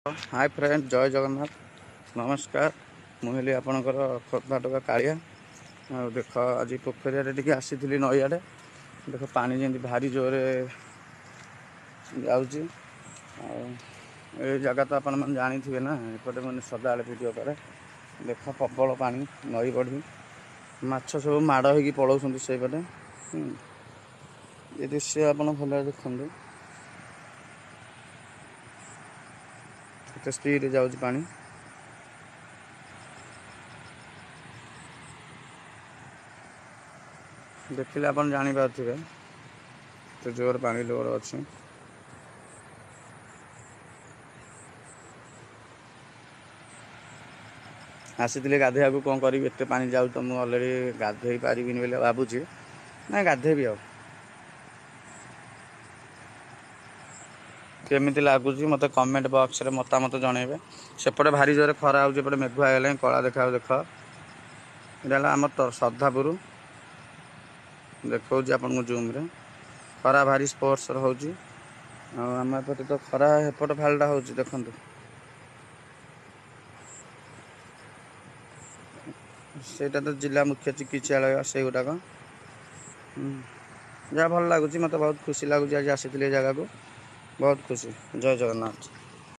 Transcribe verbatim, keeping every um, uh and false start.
Hi friend, जय जगन्नाथ नमस्कार। मुझे आपणकर खोर्धाटका कालिया आ देख आज पोखरिया टे आसी नईआडे देख पानी जमी भारी जोर जाऊँगी। जगह तो आपण मैंने जानी थे ना, एपटे मैंने सदा भिडियो करे देख प्रबल पानी नई बढ़ी माछ सब माड़ हो पलाउं से पटे। ये दृश्य आप भल देखते केते स्पीड जाऊँच पानी। देखिले आप जानीपे तो जोर पानी लोर अच्छी। आसी गाधे को कौन करी एत पानी जाऊ तो मुझे अलरेडी गाधे पारि भावुँ ना गाधेबी आ केमी लगुच मत कमेंट बॉक्स रे मतामत जनइबे। सेपटे भारी जोर खरा होपटे मेघुआ गले कला देखा देख ये आम श्रद्धापुर देखा आपन जूम रे खरा भारी स्पोर्ट्स होची। आम एपटे तो खरा एपट फालटा हो देखु सेटा तो जिला मुख्य चिकित्सालय से गुटाक जहाँ भल लगुच मत बहुत खुशी लगुच आज आसी जगह को बहुत खुशी। जय जगन्नाथ।